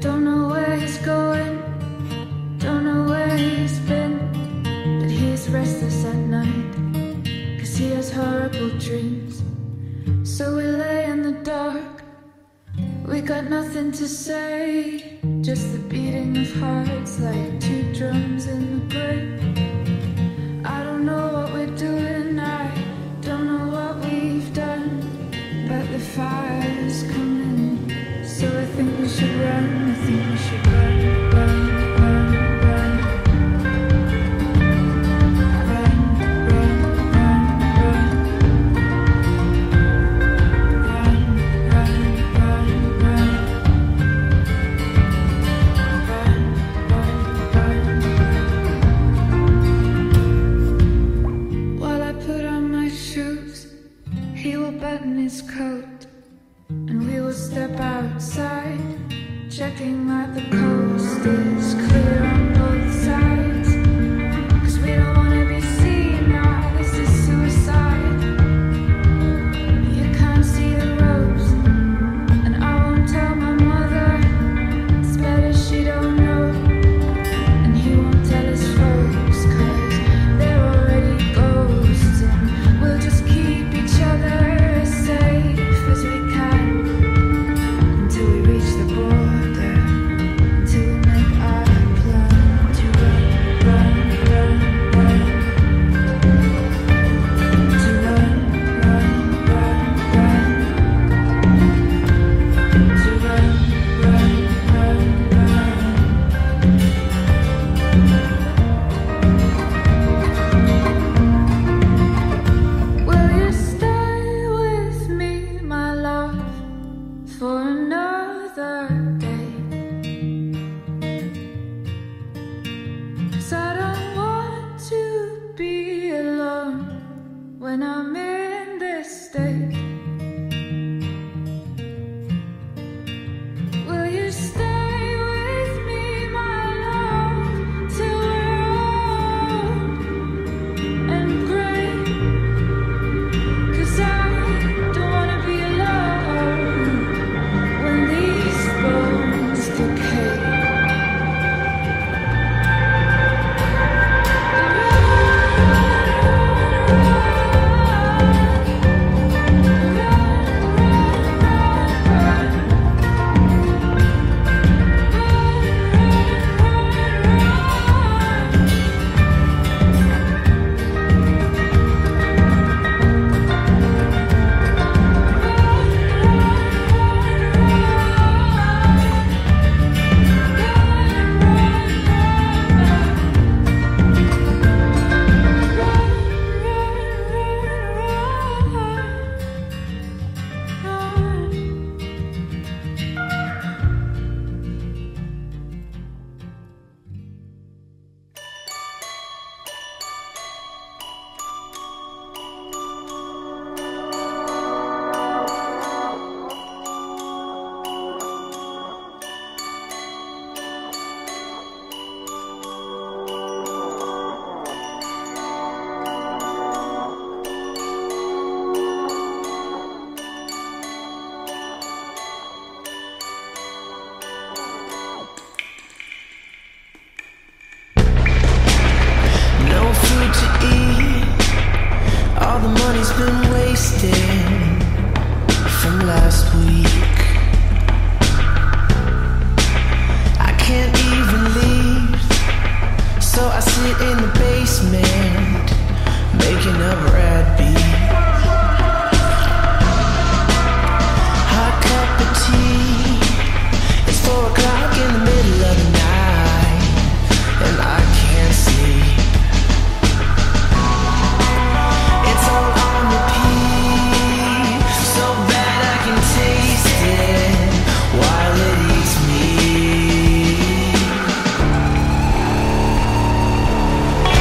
Don't know where he's going, don't know where he's been, but he's restless at night, 'cause he has horrible dreams. So we lay in the dark, we got nothing to say, just the beating of hearts like two drums in the grave. I don't know what we're doing, I don't know what we've done, but the fire's coming, so I think we should run, I think we should run, run, run, run. Run, run, run, run. Run, run, run, run. Run, run, run. While I put on my shoes, he will button his coat, and we will step outside, checking that the coast is clear on both sides, 'cause we don't want to be seen now, this is suicide. You can't see the ropes, and I won't tell my mother, it's better she don't know, and he won't tell his folks, 'cause they're already ghosts, and we'll just keep each other as safe as we can, until we reach the border, until we make our plan to run, run, run, run. To run, run, run, run. To run, run, run, run. Will you stay with me, my love, for another day? 'Cause I don't want to be alone when I'm in this state. Will you stay with me, my love, till we're old and gray? 'Cause I don't want to be alone when these bones decay. No food to eat, all the money's been wasted from last week. I can't even leave, so I sit in the basement making up rap beats. Hot cup of tea, it's 4 o'clock in the middle of the night, and I can't sleep. It's all on repeat, so bad I can taste it while it eats me.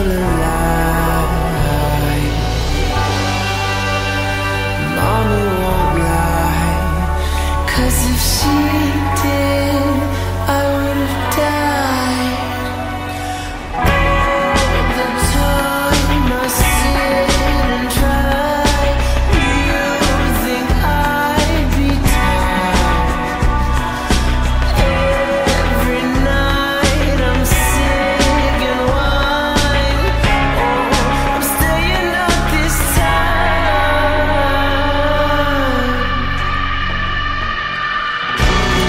still alive. Mommy won't lie, 'cause if she did, I would've died. All the time I sit and try, you think I'd be tired. Every night I'm sick and whine. Oh, I'm staying up this time.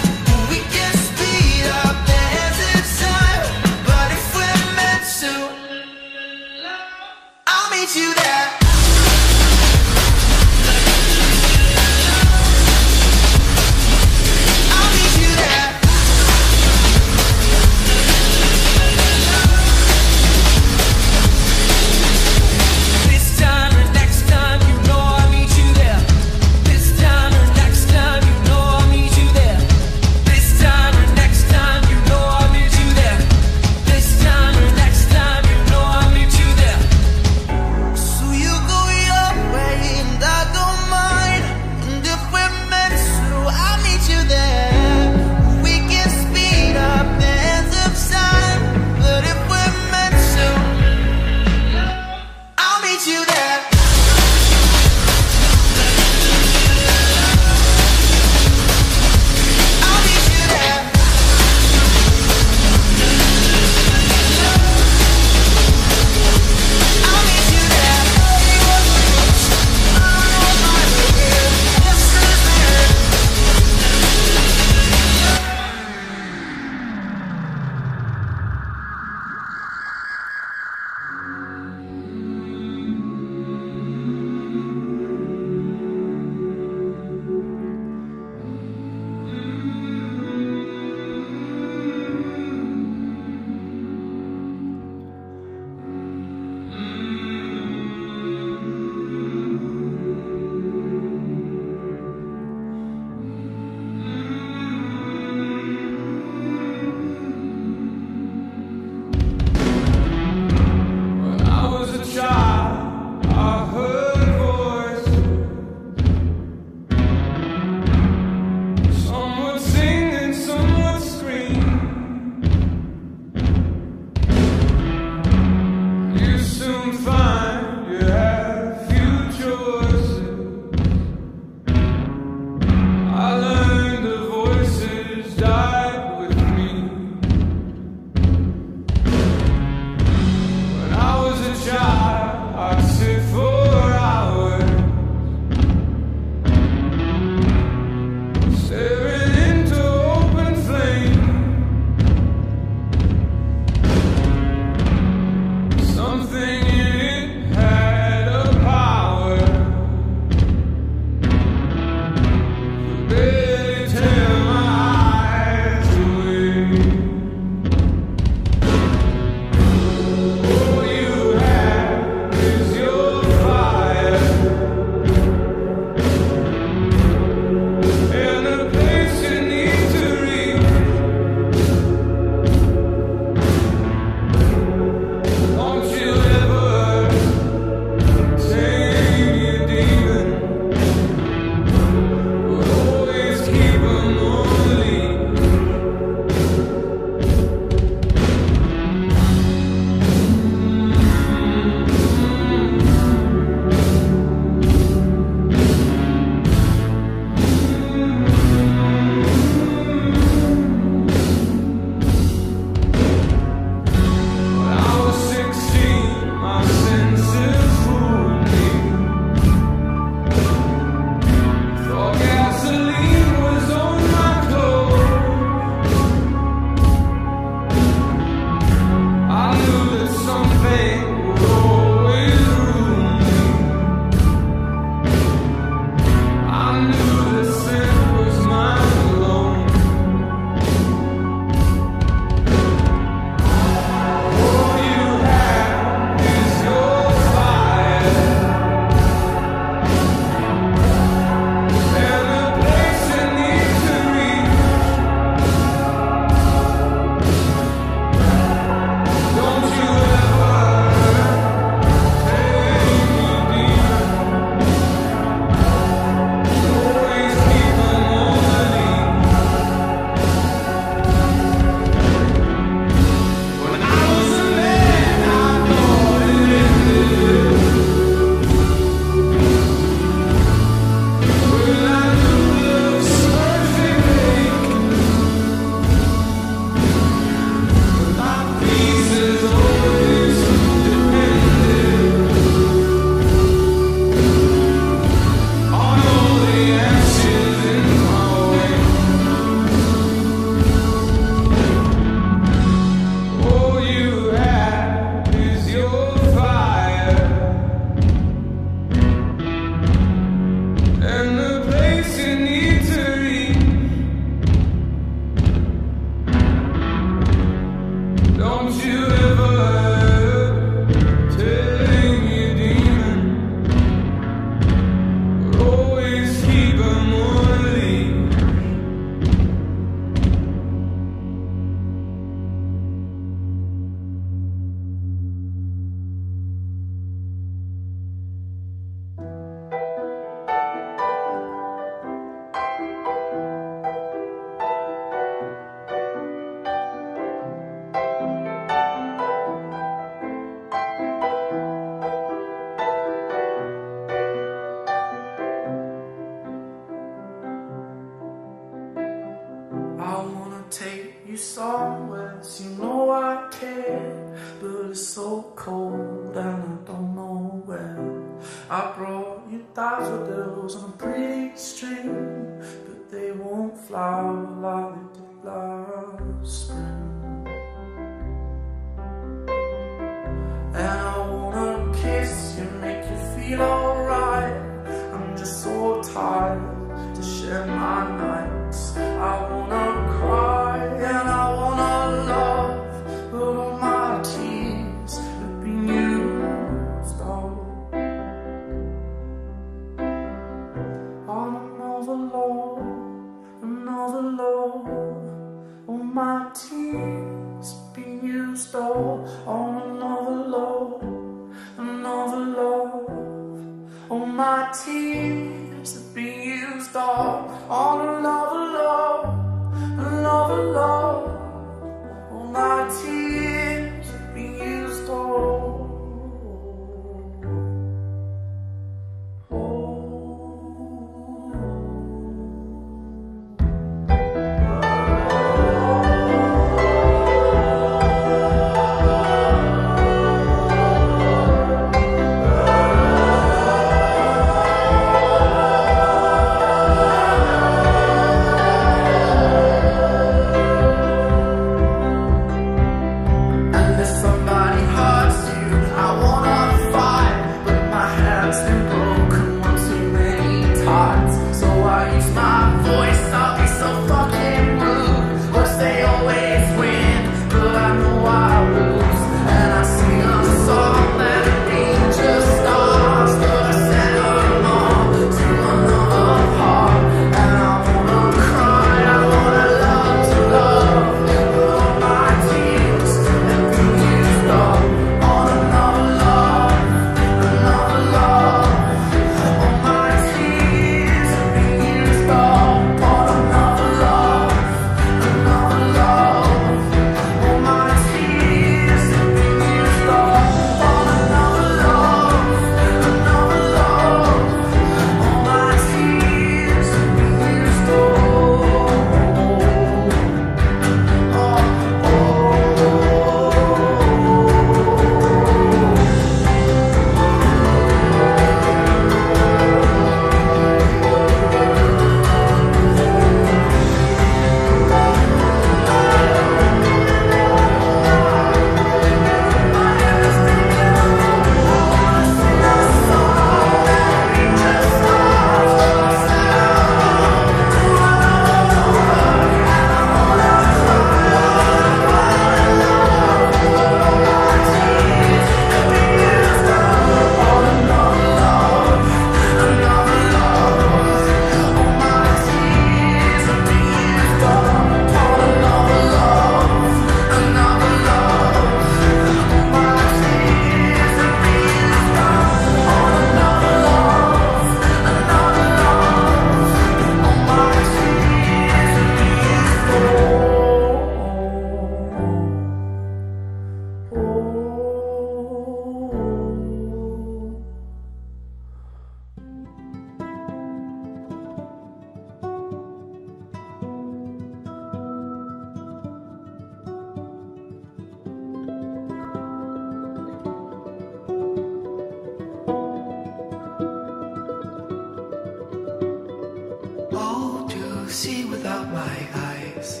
see without my eyes.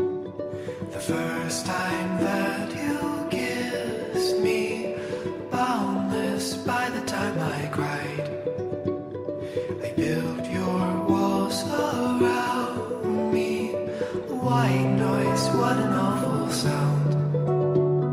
The first time that you kissed me, boundless by the time I cried. I built your walls around me. White noise, what an awful sound.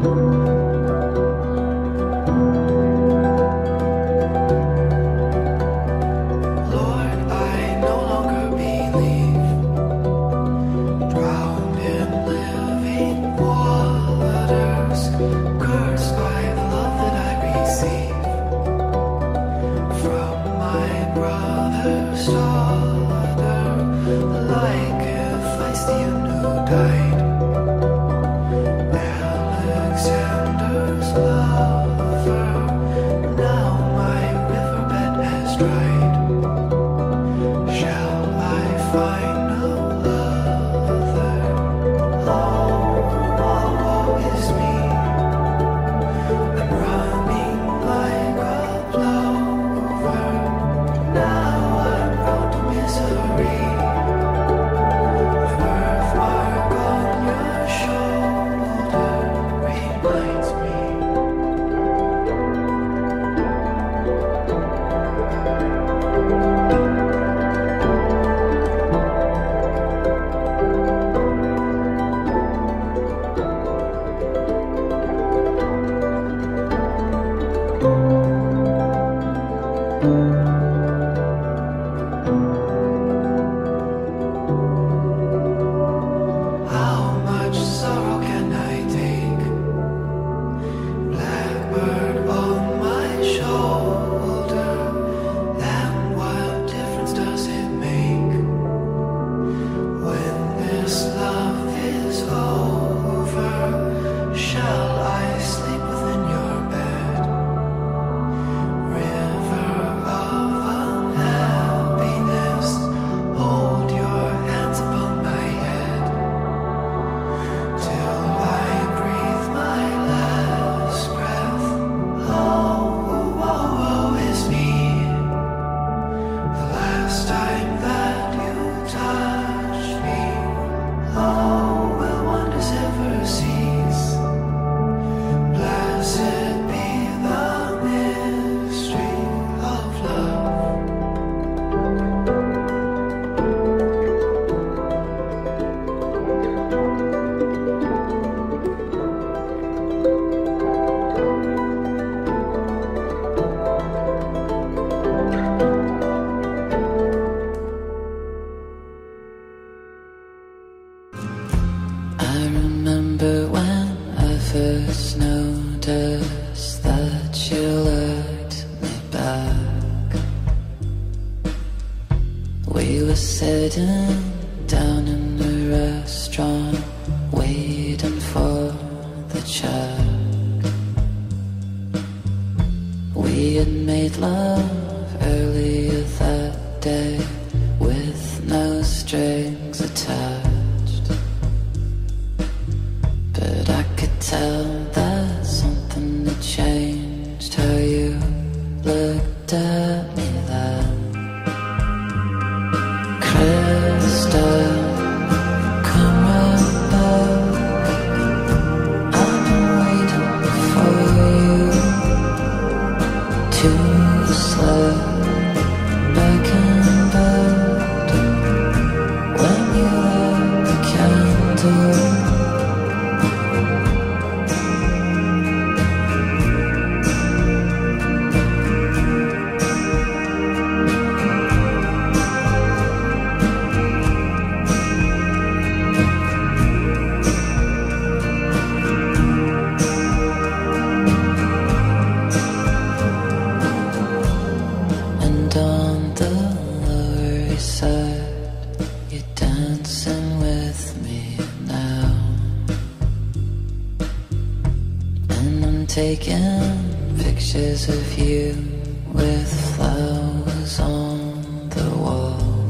Taking pictures of you with flowers on the wall.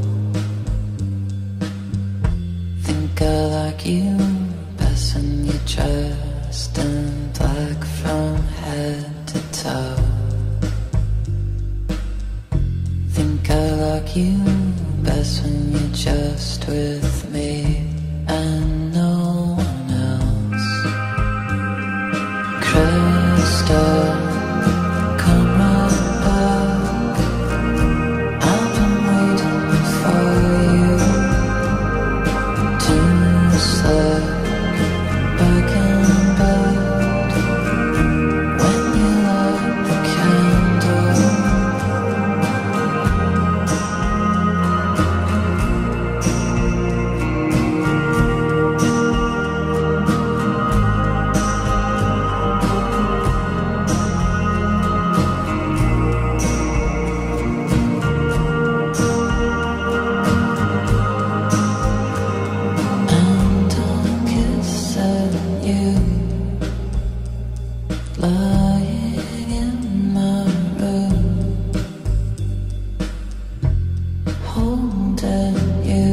Think I like you best when you're dressed in black from head to toe. Think I like you best when you're just with me and no one else. Crystal, come right back. I've been waiting for you to slip back in bed lying in my room, holding you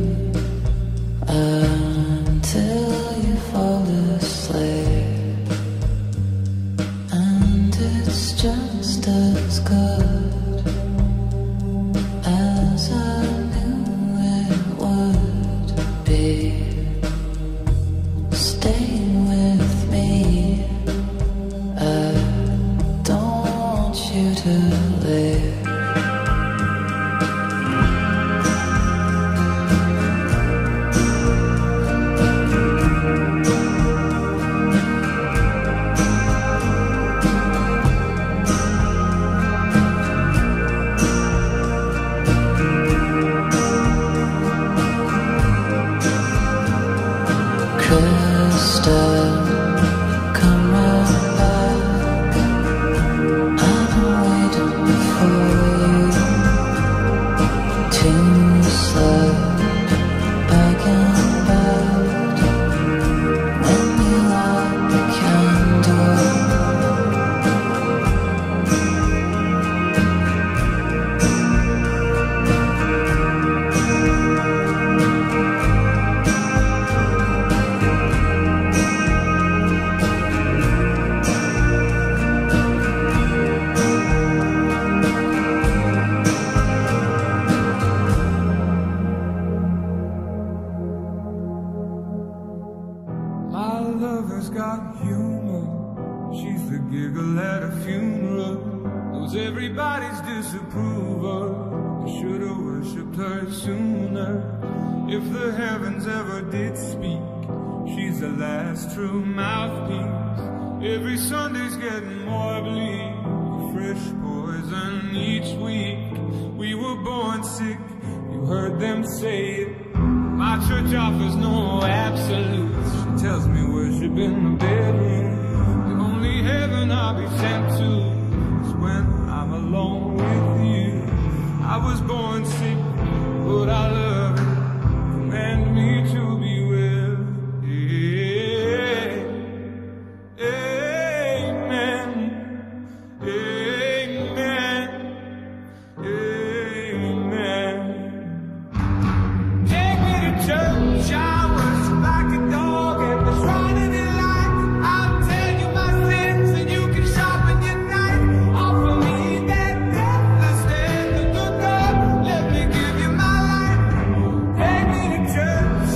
until you fall asleep, and it's just as good as I knew it would be. Stay with me, I don't want you to leave. Crystal, come right back. I've been waiting for you to slip back in bed when you light the candle. My lover's got humor. She's the giggle at a funeral. Knows everybody's disapproval. I should've worshipped her sooner. If the heavens ever did speak, she's the last true mouthpiece. Every Sunday's getting more bleak. Fresh poison each week. We were born sick, you heard them say it. My church offers no absolutes. She tells me worship in the bedroom. The only heaven I'll be sent to is when I'm alone with you. I was born sick, but I love it. Command me to be well. Amen. Amen. Amen. Take me to church, I worship like a dog at the shrine of your light. I'll tell you my sins and you can sharpen your knife. Offer me that deathless stand of the God. Let me give you my life. Take me to church,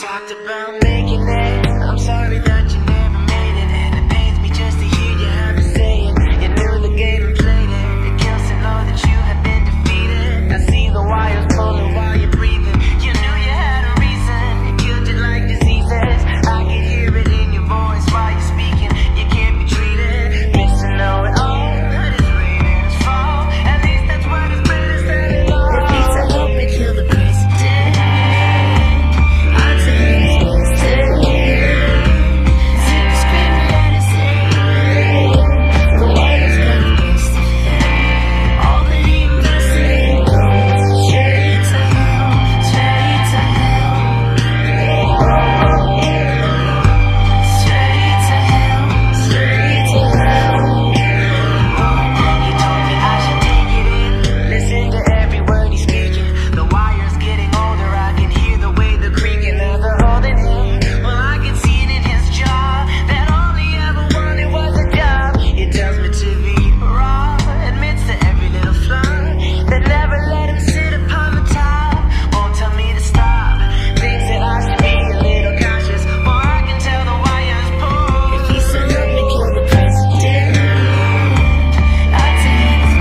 talked about making it. I'm sorry that you never made it, and it pains me just to hear you have to say it. You knew the game and played it. It kills to know that you have been defeated. I see the wires pulling while you're breathing. You knew you had a reason. It killed you like diseases. I can hear it in your voice while you're speaking. You can't be treated. Missing know it all. That is rain and it's fall. At least that's what it's better than it all. It needs to help me kill the president. I'd say he's wasted. Screaming at his head. The wires got the best of him. All that he invested in goes straight to hell, straight to hell. Straight to hell, straight to hell. He told me I should take it in. Listen to every word he's speaking. The wire's getting older. I can hear the way they're creaking. Now they're holding him. Well, I can see it in his jaw that all he ever wanted was a job. He tells me to be raw, admits to every little flaw. They never let him sit upon the top. Won't tell me to stop. Thinks that I should be a little cautious, or I can tell the wires pull. If he said help me kill the president, I'd say he's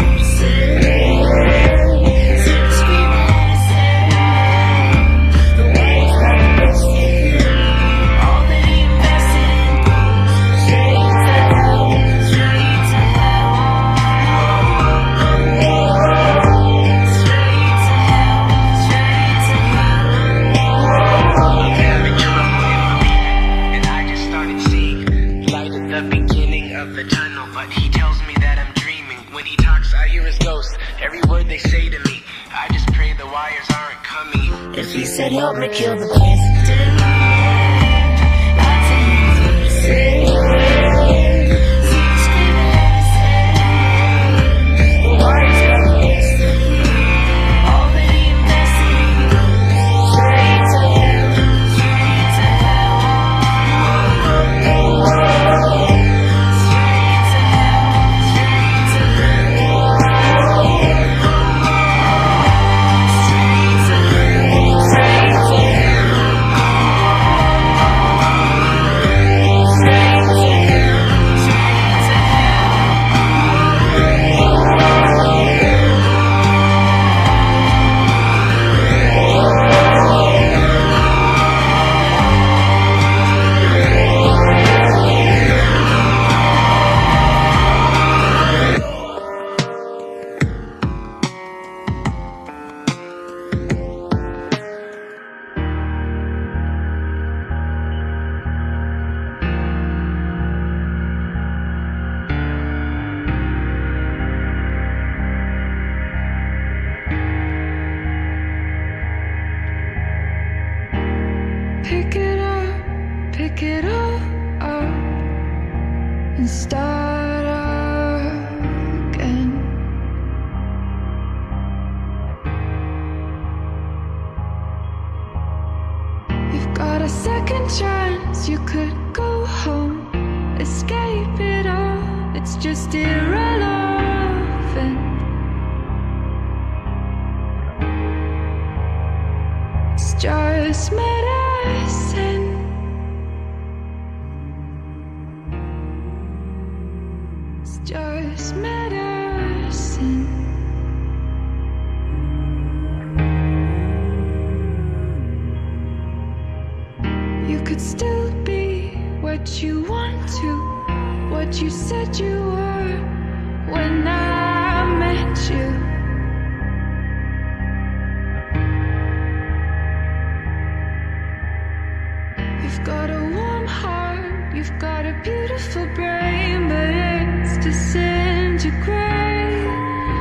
losing. Screaming at his head. The wires got the best of him. All that he invested in goes straight to hell, straight to hell. Straight to hell, straight to hell. I'm having trouble in believing, and I just started seeing light at the beginning of the tunnel. But he tells me that I'm dreaming. When he talks, I hear his ghost. Every word they say to me, I just pray the wires aren't coming. If he said help me kill the president, I'd say he's losing. Screaming at his head. The wires got the best of him. All that he invested in goes straight to hell, straight to hell. Straight to hell, straight to hell. Straight to hell, straight to Pick it all up and start again. You've got a second chance, you could go home, escape it all, it's just irrelevant. It's just medicine. It's just medicine. You could still be what you want to, what you said you were when I met you. You've got a warm heart, you've got a beautiful brain, but it's disintegrating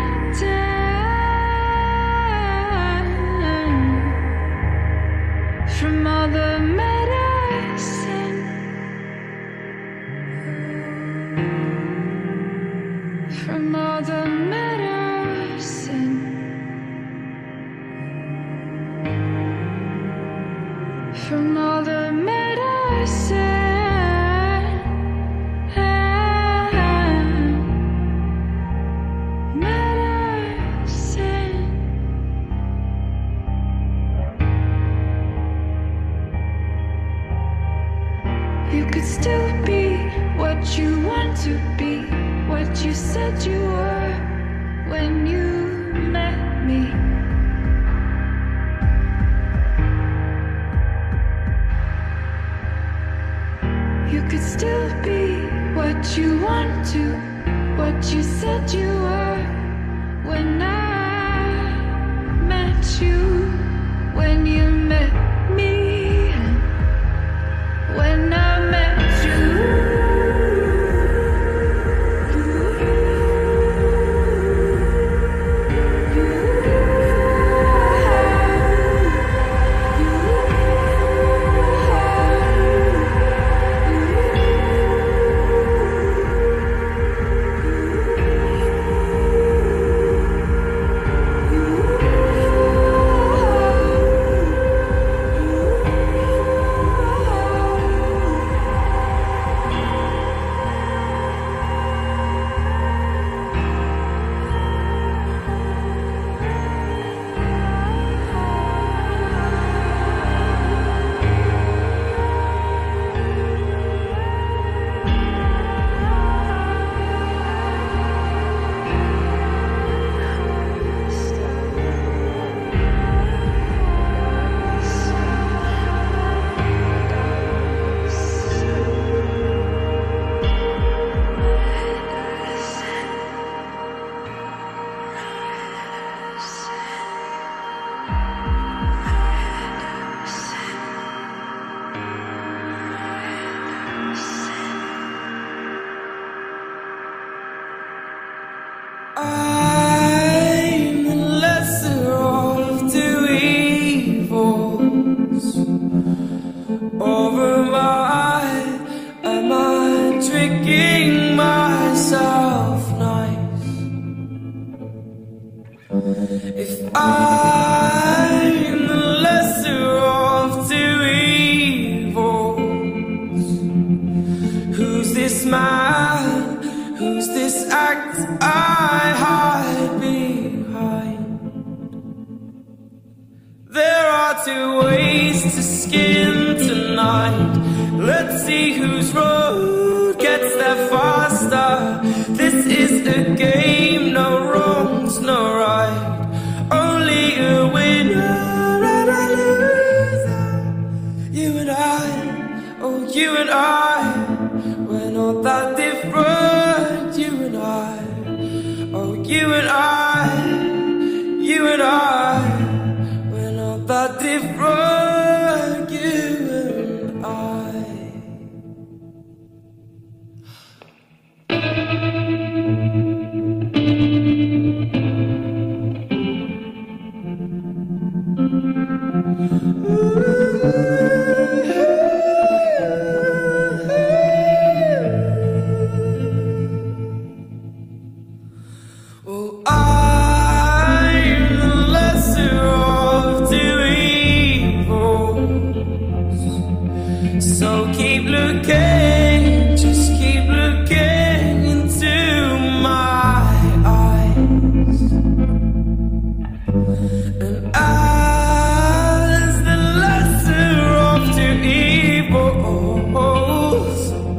from all the medicine, from all the medicine, from all the medicine. Medicine. said you were when you met me. You could still be what you want to, what you said you were when I met you, when you met me, when I met you. I'm the lesser of two evils. Over am I tricking myself nice? If I'm the lesser of two evils, who's this man? Who's this act I hide behind? There are two ways to skin tonight. Let's see whose road gets there faster. This is a game, no wrongs, no right. Only a winner and a loser. You and I, oh you and I, we're not that different. You and I, oh you and I, we're not that different. You and I. Well, I'm the lesser of two evils. So keep looking, just keep looking into my eyes. And as the lesser of two evils,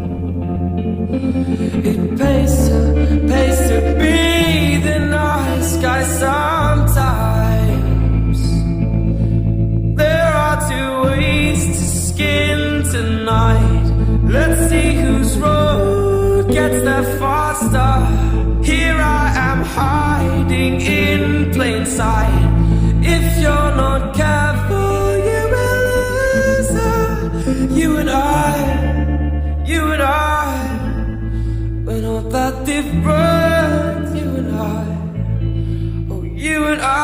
it pays to be the nice guy sometimes. There are two ways to skin tonight. Let's see whose road gets there faster. Here I am hiding in plain sight. If you're not careful, you will lose her. You and I, we're not that different. You and I, oh you and I,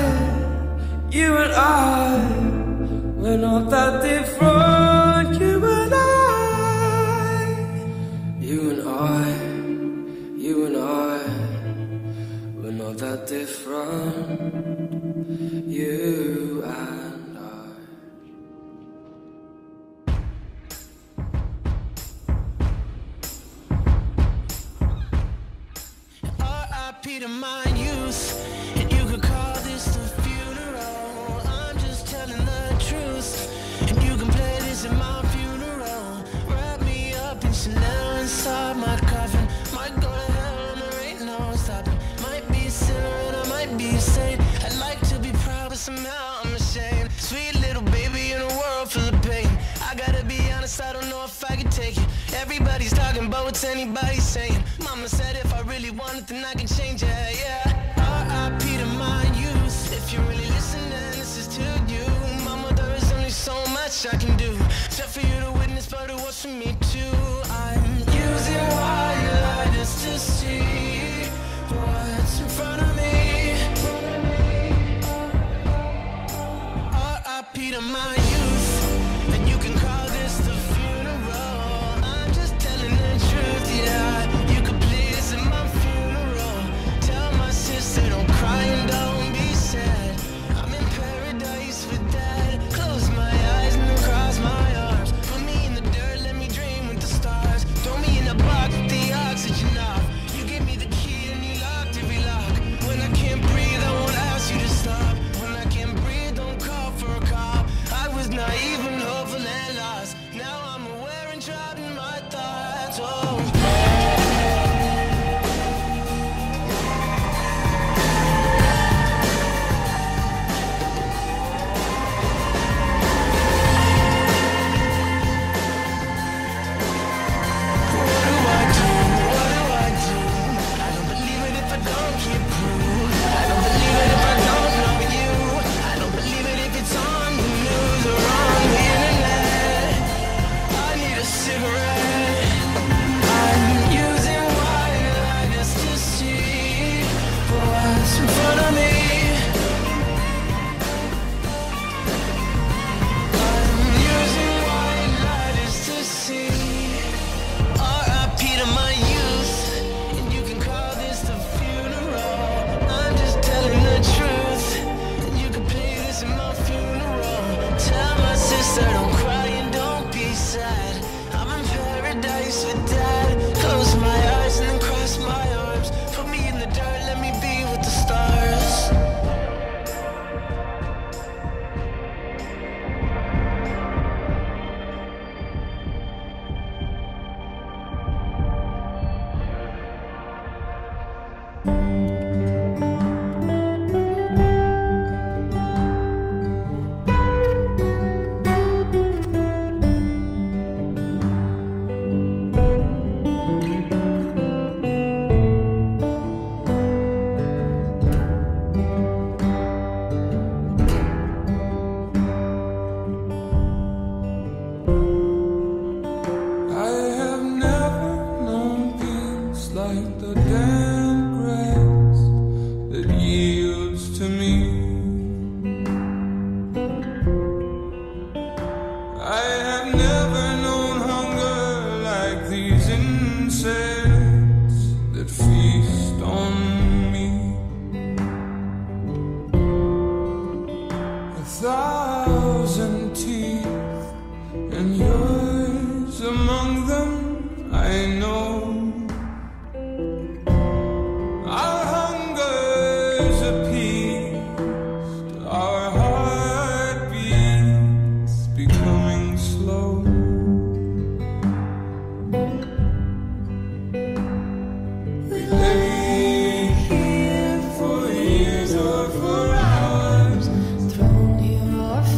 we're not that different. You and I, we're not that different. You and I. R.I.P. to my youth, and you could call this the funeral. I'm just telling the truth, and you can play this at my funeral. Wrap me up in Chanel inside my coffin. Might go to hell and there ain't no somehow I'm ashamed. Sweet little baby in a world full of pain. I gotta be honest, I don't know if I can take it. Everybody's talking about what's anybody saying. Mama said if I really want it, then I can change it, yeah. R.I.P. to my youth. If you're really listening, this is to you. Mama, there is only so much I can do. Just for you to witness, but it was for me too. I'm using white lighters to see what's in front of me. R.I.P. to my youth. And you can call this the funeral. I'm just telling the truth, yeah. You could please in my funeral. Tell my sister don't cry and don't be sad. I'm in paradise with dad. Close my eyes and then cross my arms. Put me in the dirt, let me dream with the stars. Throw me in a box with the oxygen off. You gave me the key and you locked every lock. When I can't breathe, I won't ask you to stop. When I can't breathe, don't call for a cop. I was naive and hopeful and lost. Now I'm aware and trapped in my thoughts. Oh. Don't cry and don't be sad. I'm in paradise with dad. Close my eyes and then cross my arms. Put me in the dirt, let me be with the stars. Thrown you off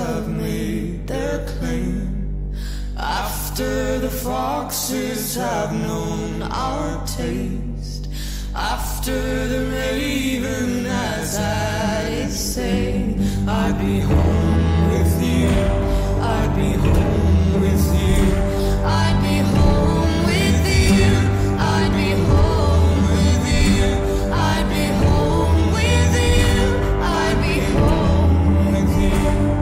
have made their claim, after the foxes have known our taste, after the raven has had its say, I'd be home with you, I'd be home with you, I'd be home with you, I'd be home with you, I'd be home with you, I'd be home with you.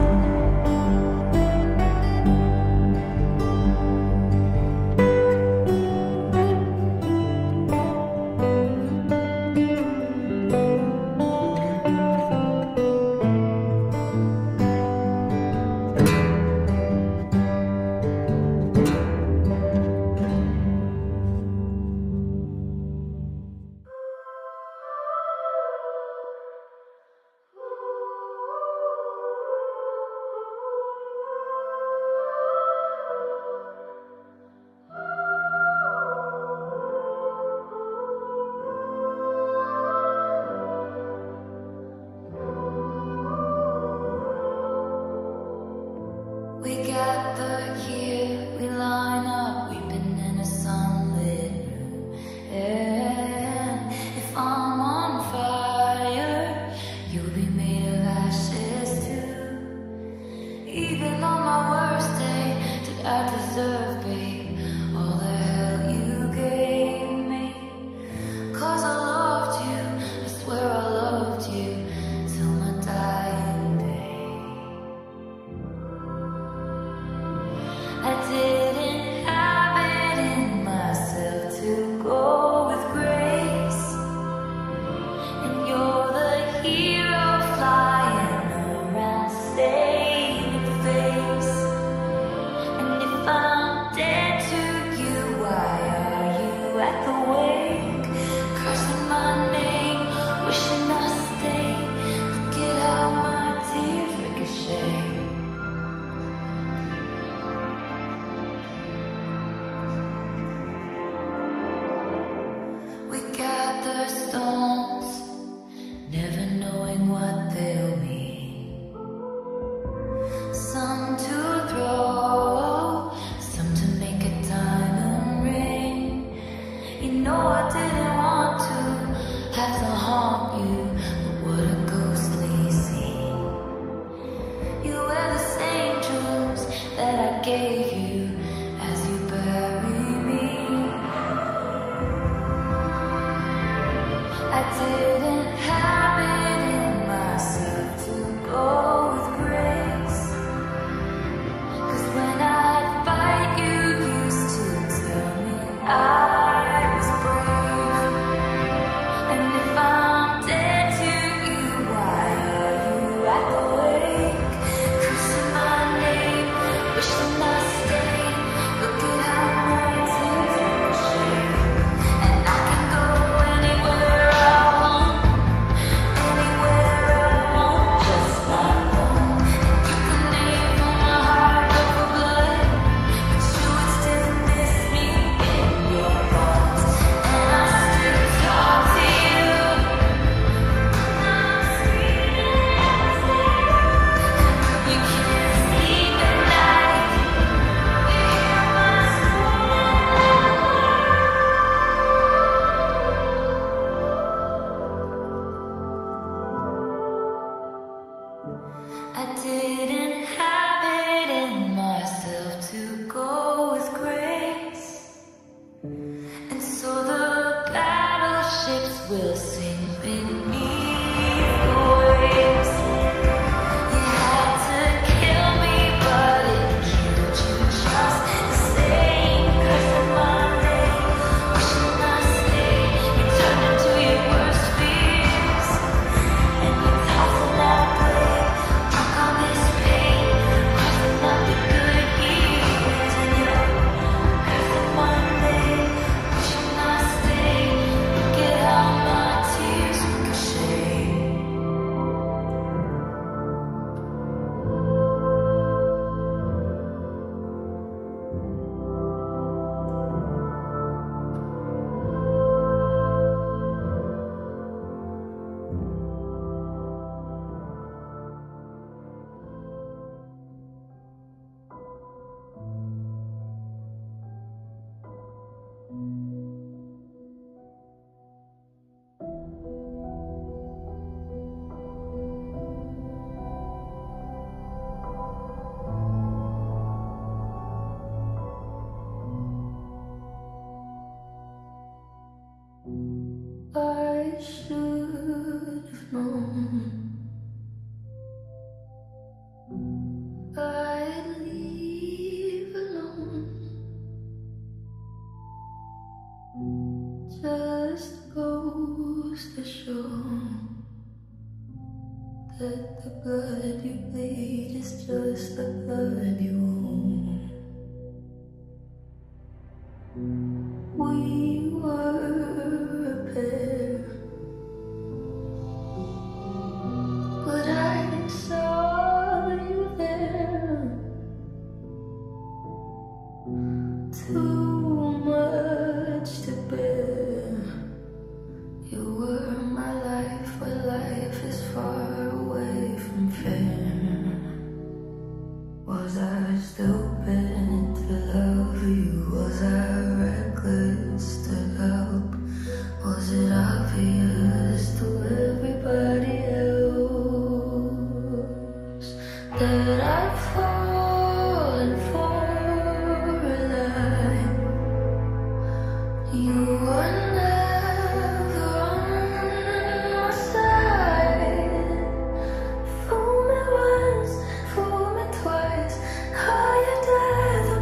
goes to show that the blood you bleed is just the blood you own. We were a pair, but I saw you there. Too much to bear. You were my life, but life is far away from fair. Was I stupid to love you? Was I reckless to help? Was it obvious to everybody else that I've fallen for a lie? You were never on my side. Fool me once, fool me twice. Are you dead?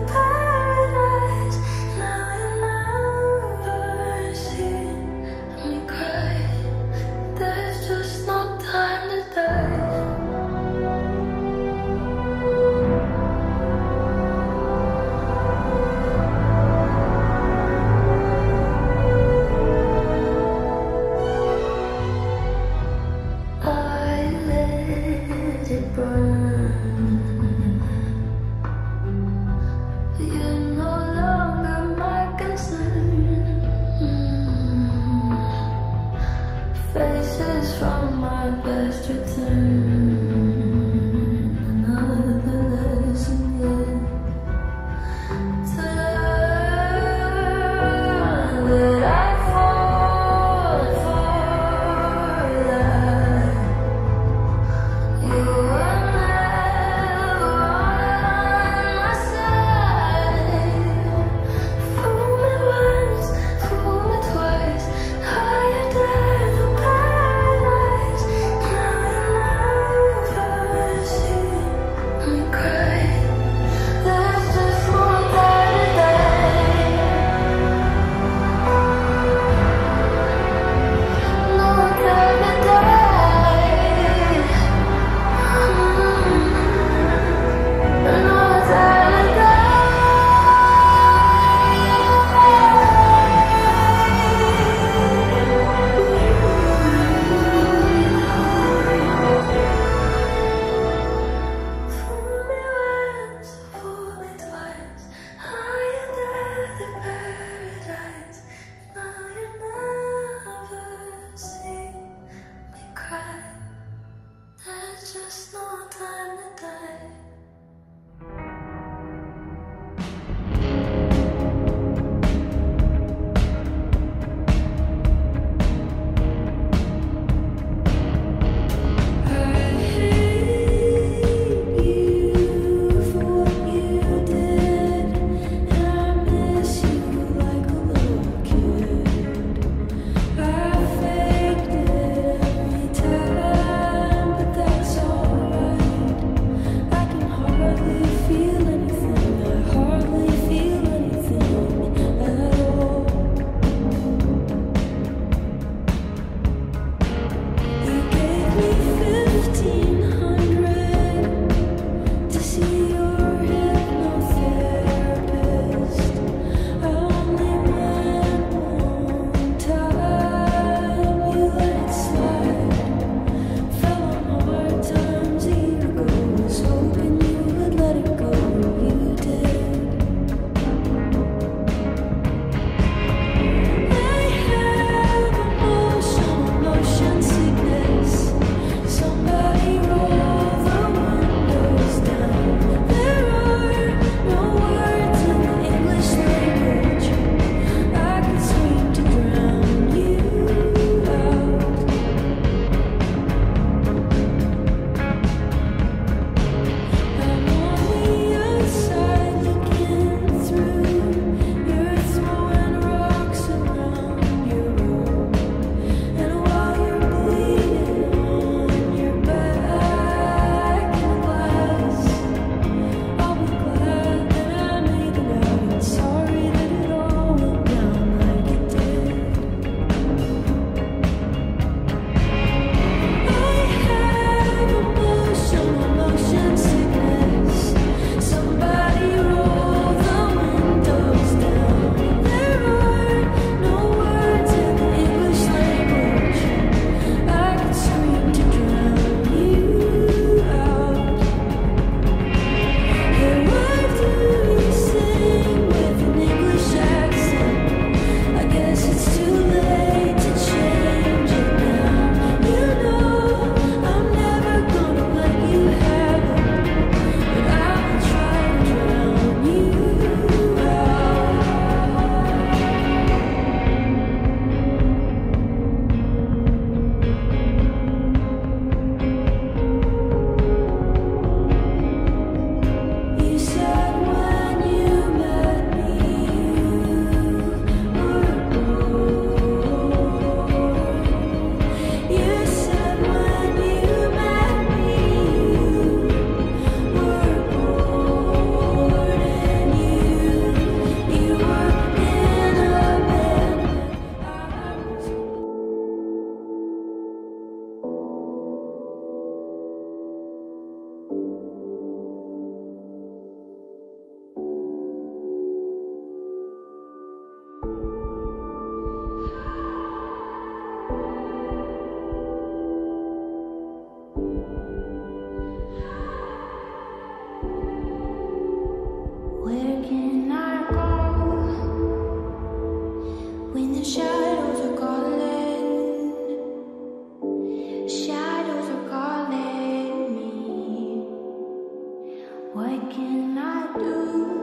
can I do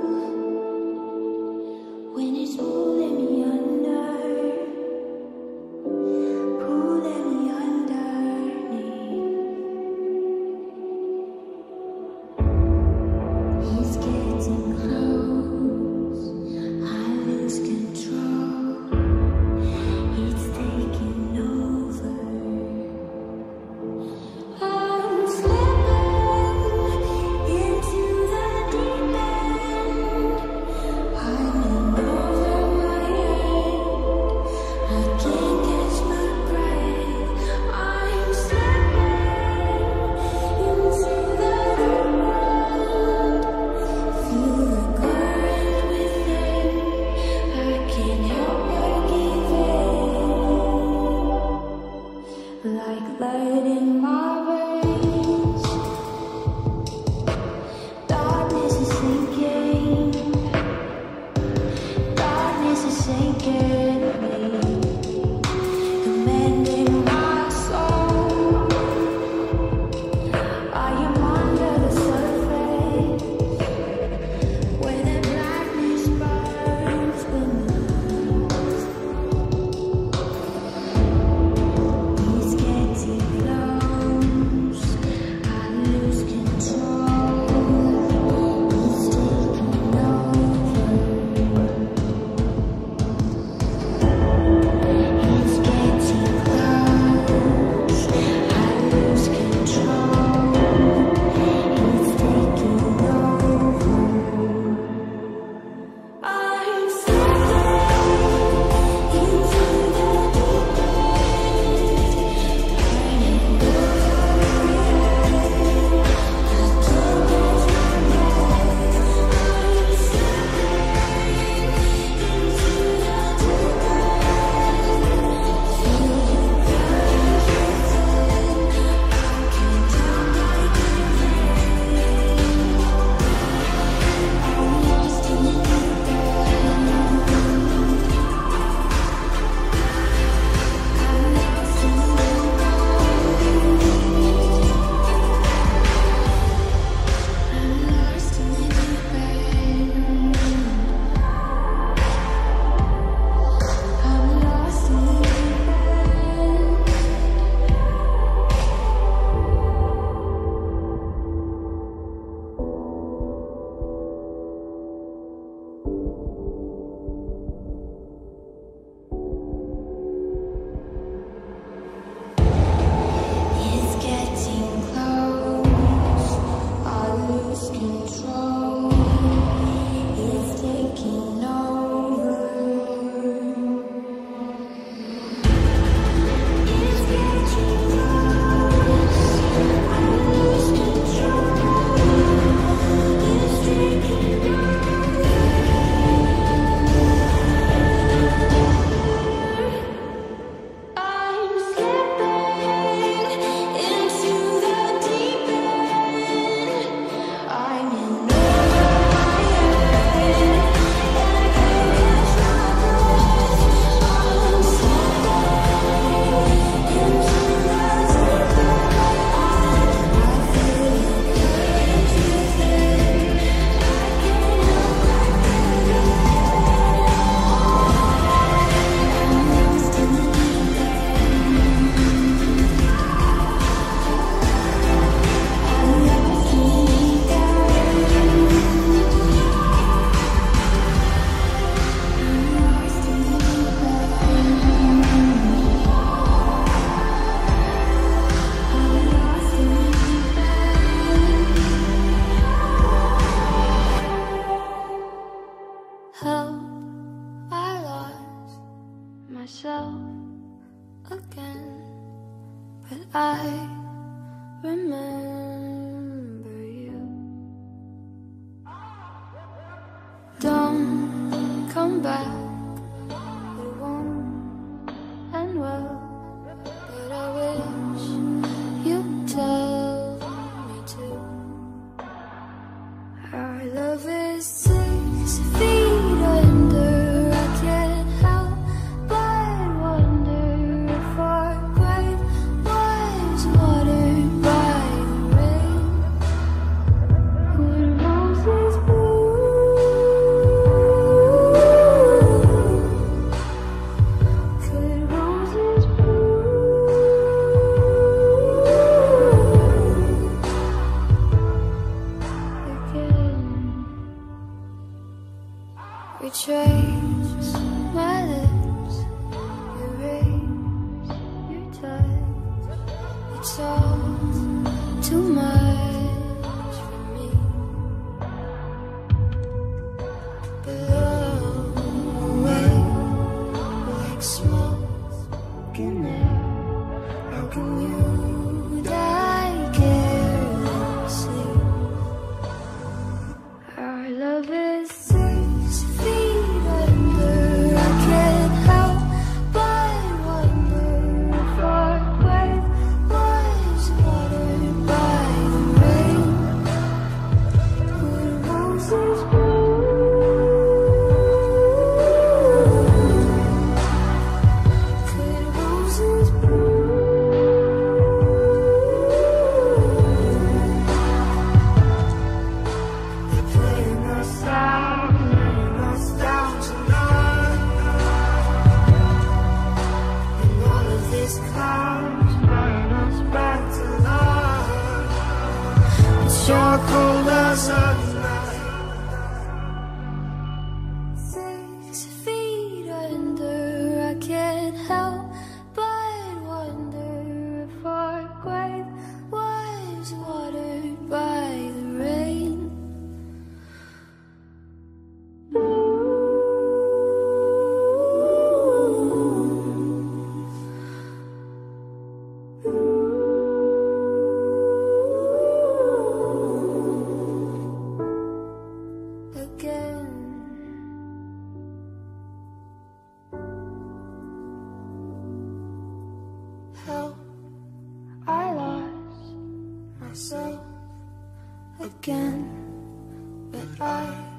when it's pulling me under, pulling me underneath? He's getting close, I lose control. It's taking over. I'm slipping into the deep end. I'm in over my head. I can't catch my breath. I'm slipping into the deep end. Feel the current within. I can't help but give in, like lead in my veins. Darkness is sinking. Darkness is sinking me, commanding my soul. I am under the surface, where the blackness burns beneath. He's getting close, I lose control. He's taking over. He's getting close, I lose control. He's taking over. I'm slipping into the deep end. Burning over my head. I can't catch my breath. I'm slipping into the deep end. Feel the current within. I can't help but give in. I'm lost in the deep end. I'm lost in the deep end. I'm lost in the deep end. I'm lost in the deep end. It's getting close, I lose control. It's taking over. It's getting close, I lose control. It's taking over. I'm slipping into the deep end. I'm in over my head. I can't catch my breath. I'm slipping into the deep end. I feel the current within. I can't help but give in. I'm lost in the deep end. I'm lost in the deep end. I'm lost in the deep end. Help, I lost myself again, but I remember you. Don't come back, it won't end well, but I wish you'd tell me to. Our love is 6 feet under. I can't help but wonder if our grave was watered by the rain. Would roses Retrace my lips, erase your touch. It's all too much for me. Blow away like smoke in air. How can you die carelessly? Our love is 6 feet under. I can't help but wonder if our grave was watered by the rain. Would roses bloom? Could roses playing us down, laying us down tonight. And all of these clouds bring us back to life. It's your cold as a night. 6 feet under, I can't help but wonder if our grave was watered by the rain. Again, help, I lost myself again, but I